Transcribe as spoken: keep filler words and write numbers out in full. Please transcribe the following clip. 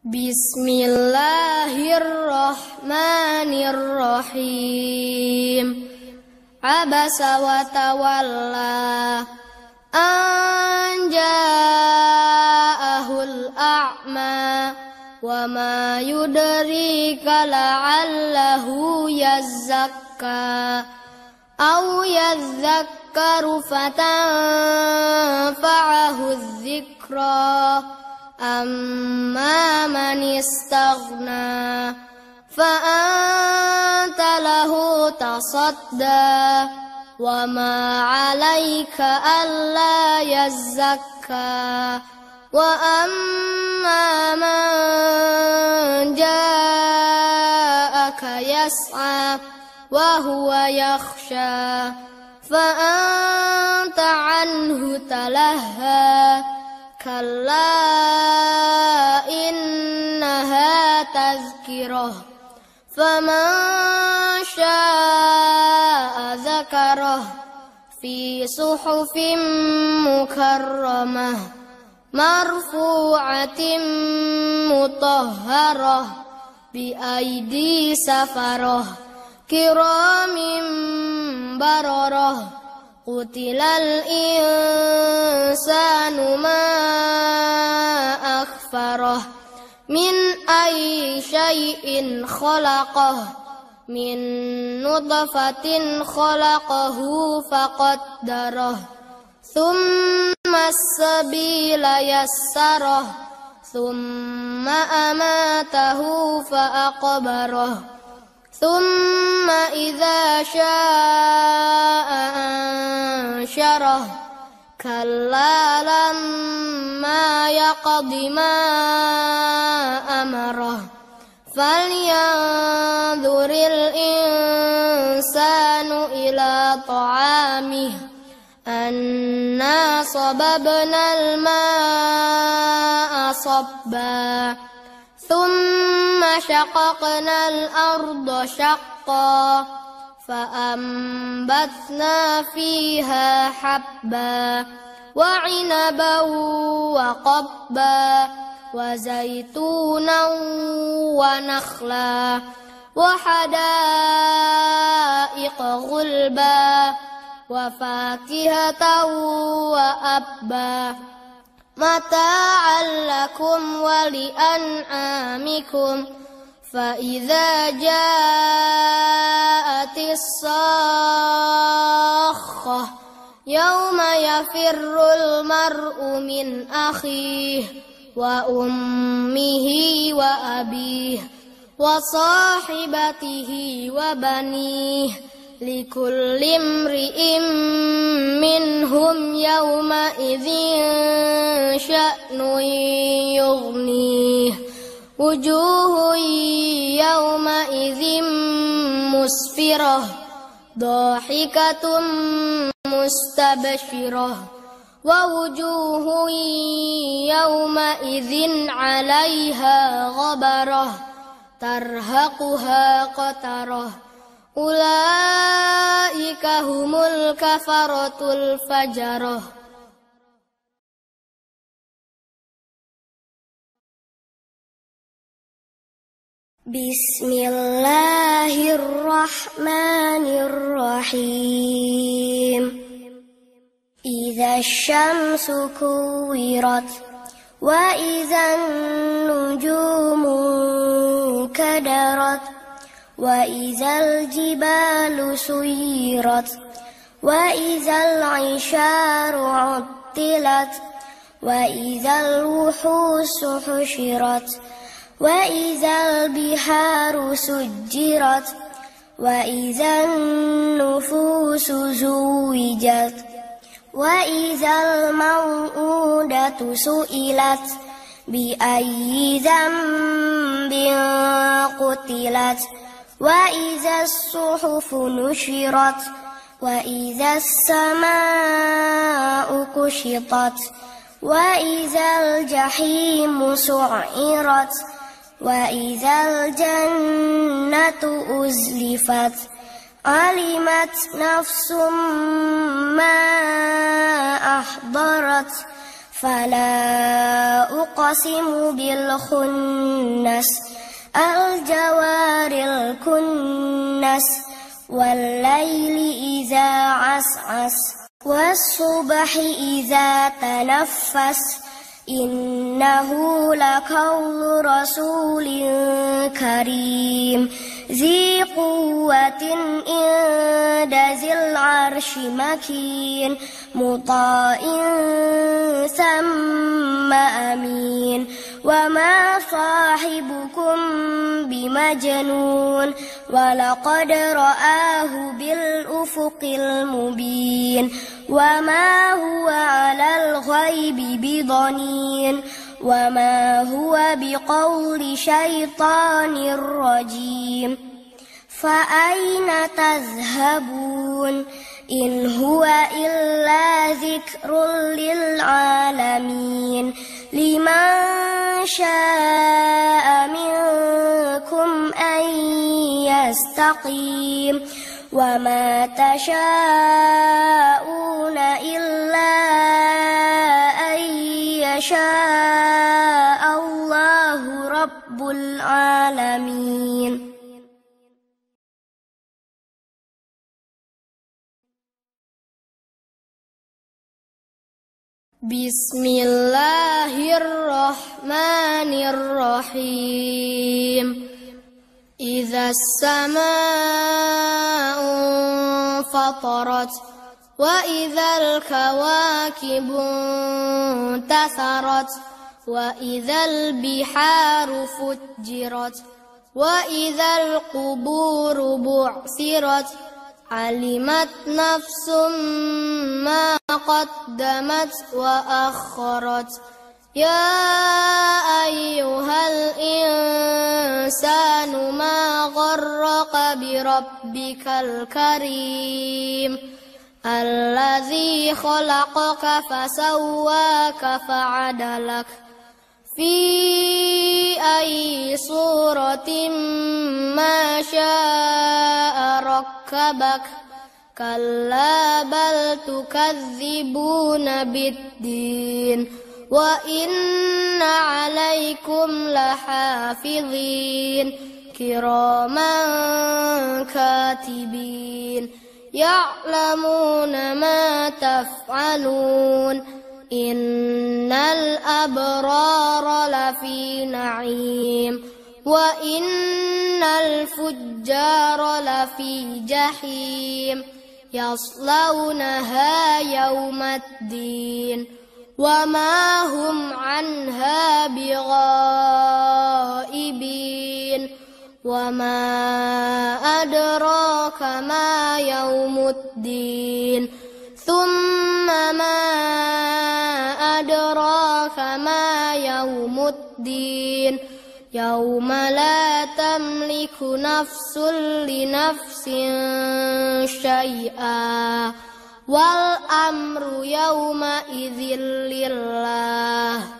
Bismillahirrahmanirrahim. Abasa wa tawalla an ja'ahul a'ma wa ma yudrika la'allahu yazzakka aw yadhakkaru fatanfa'ahu dzikra amma man istaghna fa anta lahu tasadda wa ma 'alaika alla yazzakka wa amma man ja'aka yas'a wa huwa yakhsha fa anta 'anhu talahha kalla innaha tazkirah faman syaa'a dzakarah fi suhufin mukarramah marfu'atin mutahharah bi aidi safarah kiramin bararah. Qutilal insanu ma akhfarah min ayyi syai'in khalaqah min nutfatin khalaqahu faqaddarah thumma as-sabila yassarah thumma amatahu faaqbarah thumma idza syaa'a ansyarah kalla lamma yaqdi ma amarah falyanzuril insanu ila ta'amih anna sababnal ma'a sabba thumma syaqaqnal arda syaqqa fa'ambatna fiha habba wa 'inaban wa qabba wa zaitunan wa nakhla wa hadaiqa ghulba wa fakihatan wa abba mata'an lakum wa li'an'amikum fa idza ja'atis sakhah yawma yafirrul mar'u min akhihi wa ummihi wa abihi wa sahibatihi wa banihi likulli imri'in minhum yawma idzin sya'nun yughnih wujuhun yawma idzin musfirah dhahikatun mustabshirah wa wujuhun yawma idzin 'alaiha ghabarah tarhaquha qatarah ulaika humul kafaratul fajarah. Bismillahirrahmanirrahim. Idza syamsu kuwirat wa idzan nujumu kadarat wa idzal jibalu suyirat wa idzal 'isharu 'uttilat wa idzal wuhusu husyirat wa idzal biharu sujjirat wa idzan nufusu zuwijat wa idzal mau'udatu su'ilat bi ayyi dzambin qutilat wa idzas suhufu nusyirat wa idzas samaa'u kushitat wa idzal jahimu su'irat wa idzal jannatu uzlifat alimat nafsum ma ahdarat فلا أقسم بالخنس الجوار الكنس والليل إذا عسعس والصبح إذا تنفس إنه لقول رسول كريم ذي قوة عند ذي العرش مكين مطاع ثم أمين وما صاحبكم بمجنون ولقد رآه بالأفق المبين وما هو على الغيب بضنين وما هو بقول شيطان رجيم فأين تذهبون إن هو إلا ذكر للعالمين لمن شاء منكم أن يستقيم وما تشاءون إلا أن يشاء الله رب العالمين. بسم الله الرحمن الرحيم. إذا السماء انفطرت وإذا الكواكب انتثرت وإذا البحار فجرت وإذا القبور بعثرت علمت نفس ما قدمت وأخرت يا أيها الإنسان ما غرك بربك الكريم الذي خلقك فسواك فعدلك في أي صورة ما شاء ركبك كلا بل تكذبون بالدين وإن عليكم لحافظين كراما كاتبين يعلمون ما تفعلون إن الأبرار لفي نعيم وإن الفجار لفي جحيم يصلونها يوم الدين وما هم عنها بغائبين وما أدراك ما يوم الدين ثم ما أدراك ما يوم الدين يوم لا تملك نفس لنفس شيئا والأمر يومئذ لله